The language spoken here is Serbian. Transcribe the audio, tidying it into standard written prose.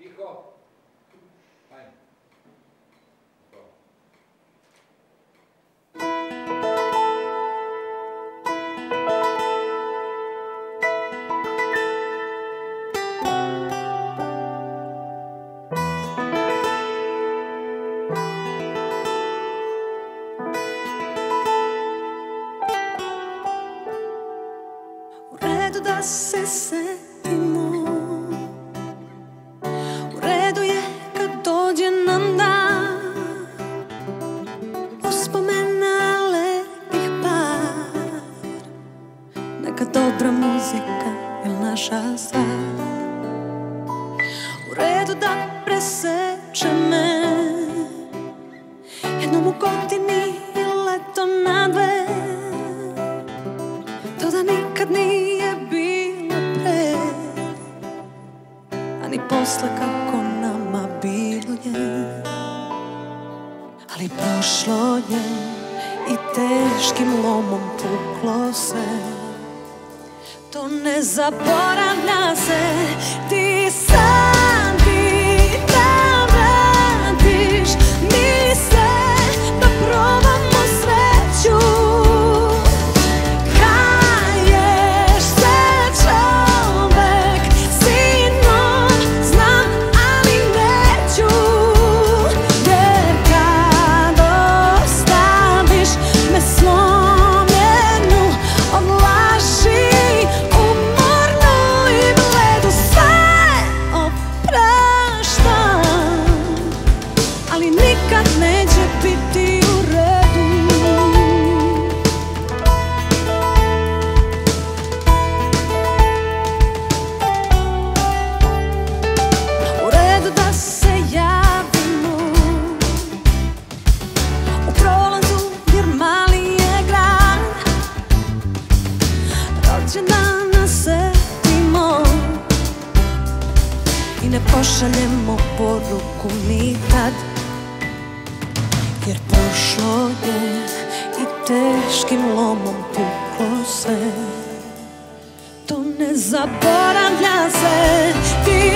Tiho. Ajde. U redu da se setimo, u redu je kad dođe nam dan uspomena lepih par. Neka dobra muzika je naša stvar. U redu da preseče me jednom u godini je leto na dve. To da nikad nije bilo pre, a ni posle kako nama bilo je. Ali prošlo je i teškim lomom puklo se. To ne zaboravlja se. Ti sam ti da vratiš mi se, da probamo sreću. I ne pošaljemo poruku nikad, jer prošlo je i teškim lomom puklo se. To ne zaboravlja se. Ti